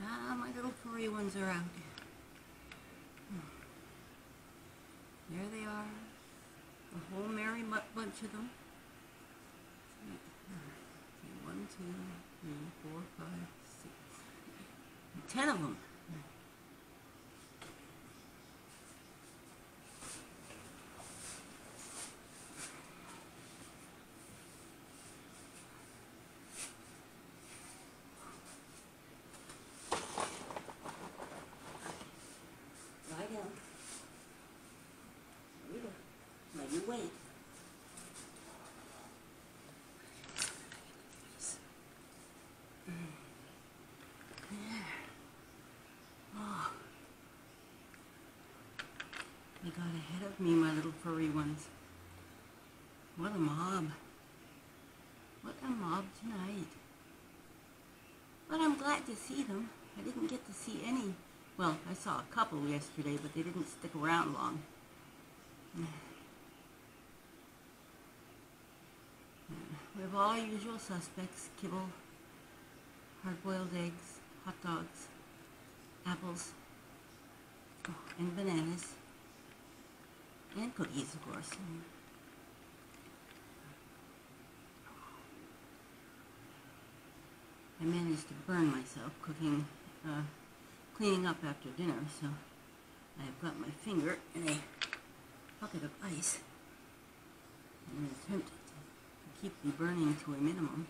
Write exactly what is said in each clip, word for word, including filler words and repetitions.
Ah, my little furry ones are out. There they are. A whole merry bunch of them. One, two, three, four, five, six. Ten of them. Lie down. Now you wait. They got ahead of me, my little furry ones. What a mob. What a mob tonight. But I'm glad to see them. I didn't get to see any. Well, I saw a couple yesterday, but they didn't stick around long. We have all usual suspects: kibble, hard-boiled eggs, hot dogs, apples, and bananas. And cookies, of course. I managed to burn myself cooking, uh, cleaning up after dinner, so I've got my finger in a bucket of ice in an attempt to keep the burning to a minimum.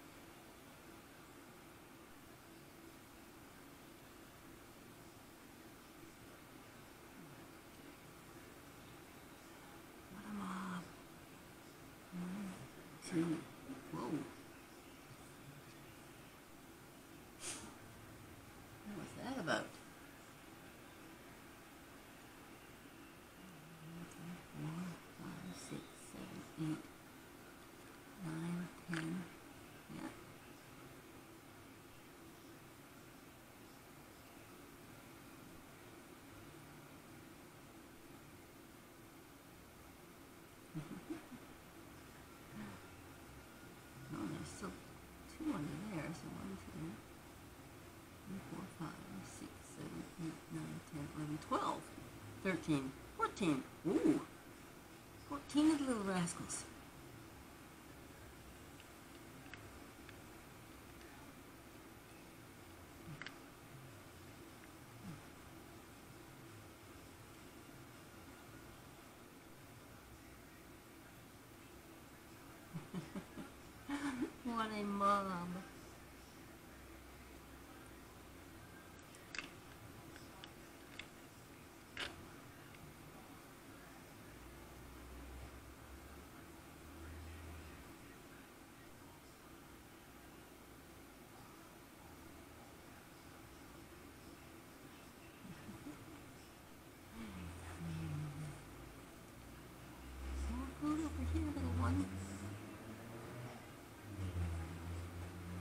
Two. Whoa. What was that about? Four, five, six, seven, eight, nine, ten. Yeah. Oh, there's still two under there, so one, two, three, four, five, six, seven, eight, nine, ten, eleven, twelve, thirteen, fourteen. Ooh, fourteen of the little rascals. What a mob. More food over here, little one.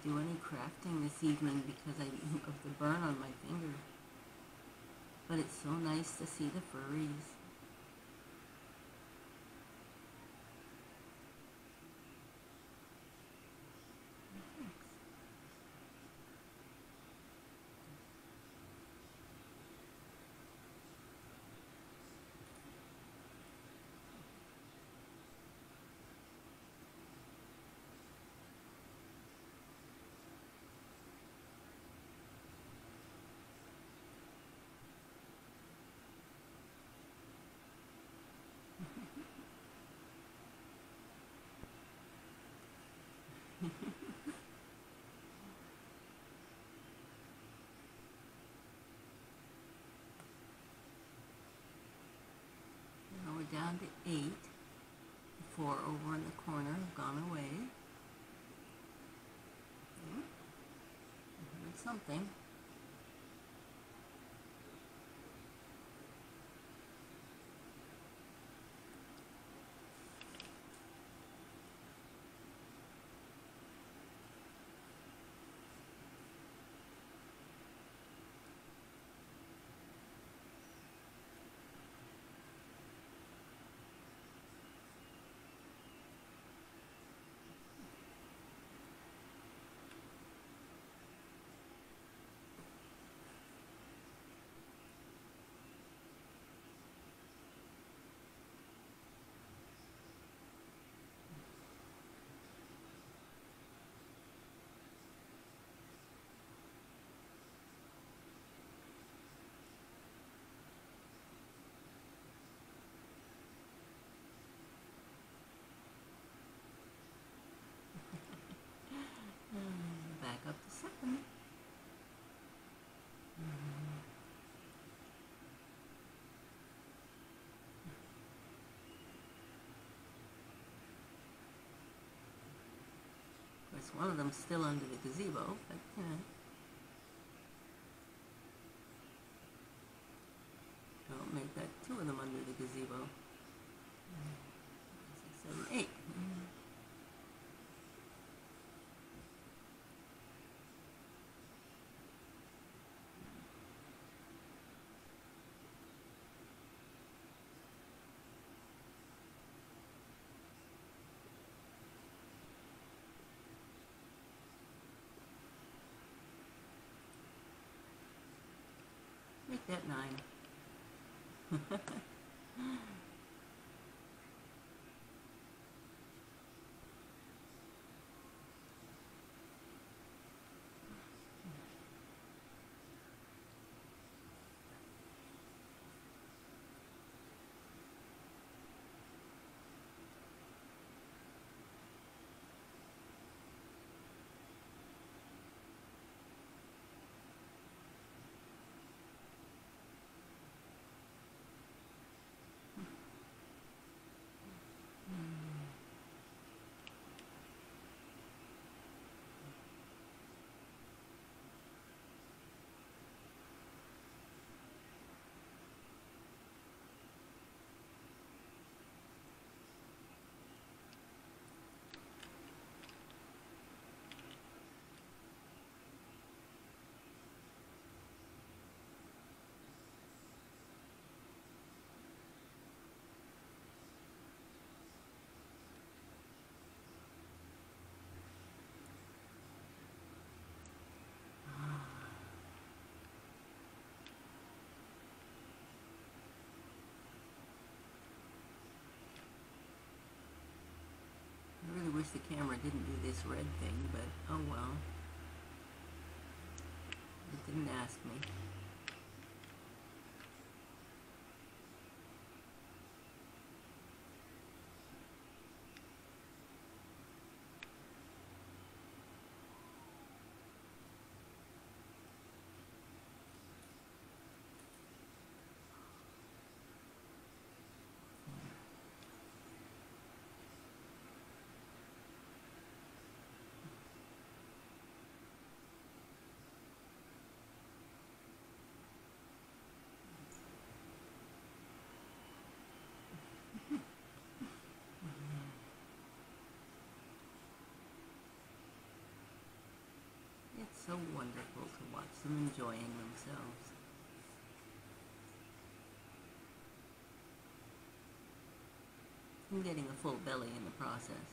do any crafting this evening because I, of the burn on my finger. But it's so nice to see the furries. Now we're down to eight. The four over in the corner have gone away. Hmm. I heard something. Back up to seven. Of course, one of them's still under the gazebo, but you know. Don't make that two of them under the gazebo. Six, seven, eight. Make that nine. I really wish the camera didn't do this red thing, but oh well. It didn't ask me. so wonderful to watch them enjoying themselves. And getting a full belly in the process.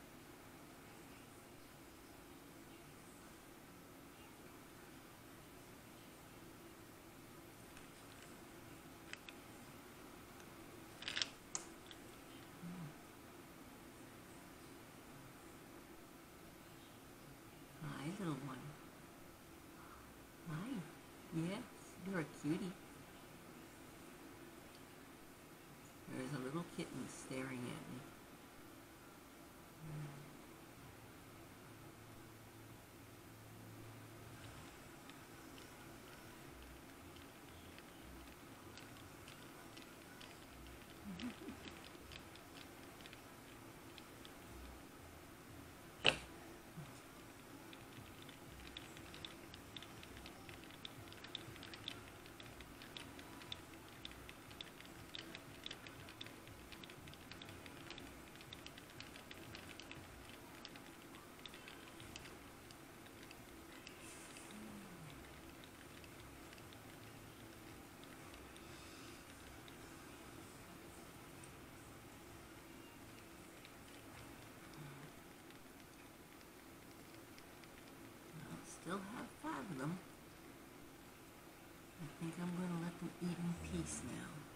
Hi, little one. Hi. Yes, you're a cutie. There's a little kitten staring at me. Still have five of them. I think I'm going to let them eat in peace now.